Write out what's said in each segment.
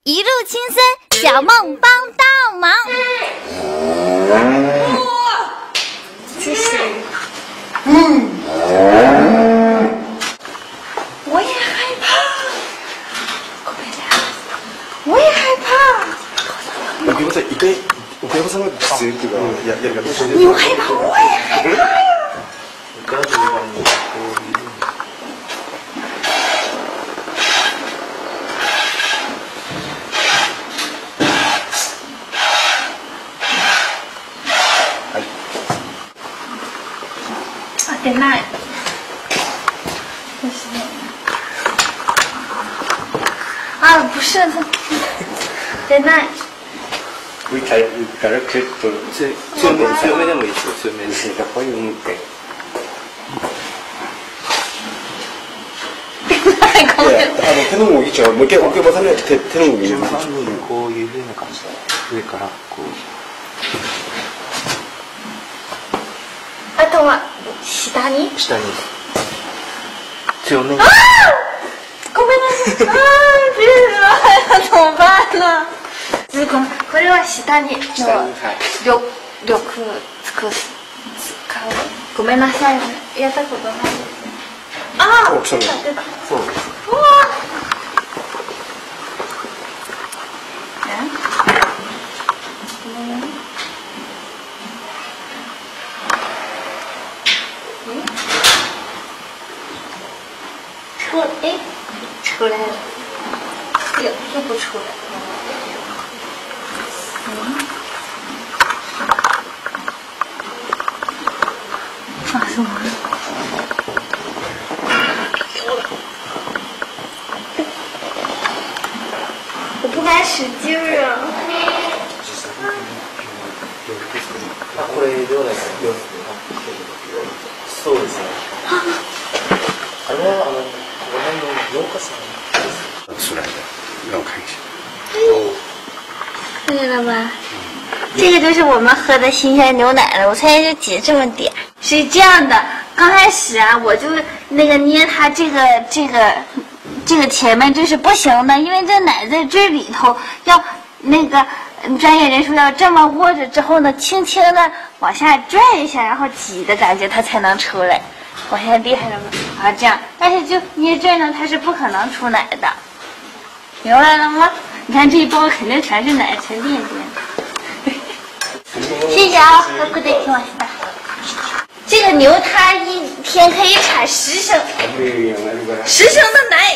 一路轻松，小梦帮到忙。 这是，我也害怕，我也害怕。你又害怕，我也害怕呀。出ない。啊，不是，出ない。 からちょっと強めでもいいですよ。強めで。こういう向け。 いや、 手の動き違う。もう一回奥まさね手の動き入れます。半分にこういう風な感じで上からこう。 あとは下に。 下に。強め。 ああ！ごめんなさい。ああ、怎么办呢？これは下に力使う。ごめんなさい。やったことないです。ああ、出た。そう。うわ。出来了，又不出来。发什么？我不敢使劲儿啊。 これ両だけそうですね。あれはこの辺の農家さん出来的，让我看一下。 看见了吧？这个就是我们喝的新鲜牛奶了，我才就挤这么点。 是这样的，刚开始啊，我就那个捏它这个前面这是不行的，因为这奶在这里头要那个专业人士要这么握着之后呢，轻轻的往下拽一下，然后挤的感觉它才能出来。我现在厉害了吗？啊，这样，但是就捏这呢，它是不可能出奶的，明白了吗？你看这一包肯定全是奶，沉甸甸。谢谢啊，哥できました。这个牛它一天可以产10升的奶。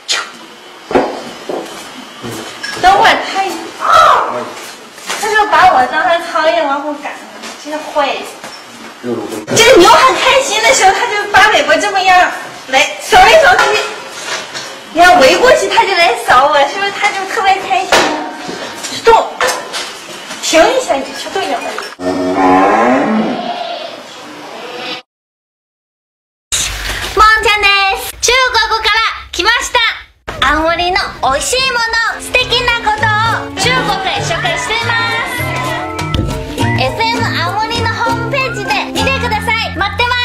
等会儿他就把我当成苍蝇往后赶，真坏。这个牛很开心的时候，它就把尾巴这么样来扫来扫去。你看围过去，它就来扫我，是不是？它就特别开心。动，停一下，你去对着它。 もんちゃんです。中国から来ました。青森の美味しいもの、素敵なことを中国で紹介しています。FM 青森のホームページで見てください。待ってます。